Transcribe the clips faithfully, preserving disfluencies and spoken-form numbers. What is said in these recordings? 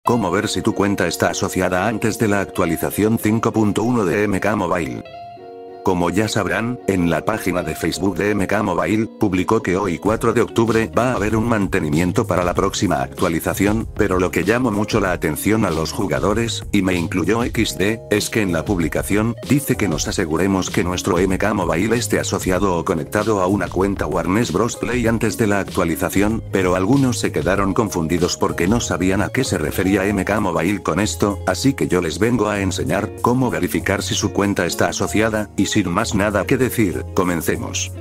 ¿Cómo ver si tu cuenta está asociada antes de la actualización cinco punto uno de M K Mobile? Como ya sabrán, en la página de Facebook de M K Mobile, publicó que hoy cuatro de octubre va a haber un mantenimiento para la próxima actualización, pero lo que llamó mucho la atención a los jugadores, y me incluyó equis de, es que en la publicación, dice que nos aseguremos que nuestro M K Mobile esté asociado o conectado a una cuenta Warner Bros. Play antes de la actualización, pero algunos se quedaron confundidos porque no sabían a qué se refería M K Mobile con esto, así que yo les vengo a enseñar cómo verificar si su cuenta está asociada, y sin más nada que decir, comencemos.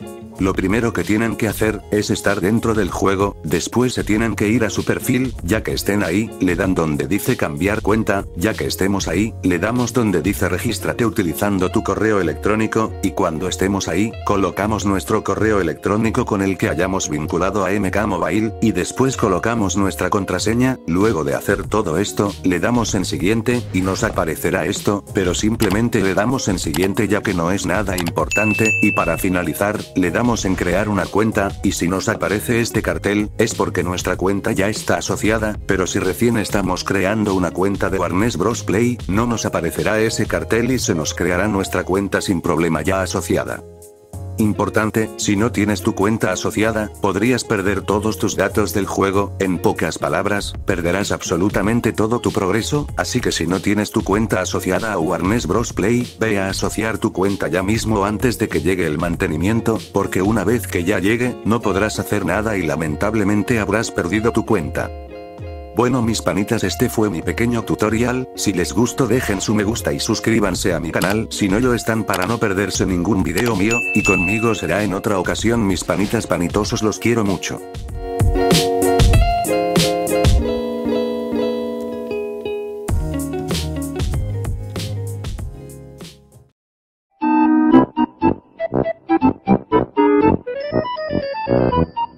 Lo primero que tienen que hacer, es estar dentro del juego, después se tienen que ir a su perfil, ya que estén ahí, le dan donde dice cambiar cuenta, ya que estemos ahí, le damos donde dice regístrate utilizando tu correo electrónico, y cuando estemos ahí, colocamos nuestro correo electrónico con el que hayamos vinculado a M K Mobile, y después colocamos nuestra contraseña. Luego de hacer todo esto, le damos en siguiente, y nos aparecerá esto, pero simplemente le damos en siguiente ya que no es nada importante, y para finalizar, le damos en crear una cuenta, y si nos aparece este cartel, es porque nuestra cuenta ya está asociada, pero si recién estamos creando una cuenta de Warner Bros. Play, no nos aparecerá ese cartel y se nos creará nuestra cuenta sin problema ya asociada. Importante, si no tienes tu cuenta asociada, podrías perder todos tus datos del juego, en pocas palabras, perderás absolutamente todo tu progreso, así que si no tienes tu cuenta asociada a Warner Bros. Play, ve a asociar tu cuenta ya mismo antes de que llegue el mantenimiento, porque una vez que ya llegue, no podrás hacer nada y lamentablemente habrás perdido tu cuenta. Bueno mis panitas, este fue mi pequeño tutorial. Si les gustó dejen su me gusta y suscríbanse a mi canal si no lo están para no perderse ningún video mío, y conmigo será en otra ocasión mis panitas panitosos, los quiero mucho. Thank you.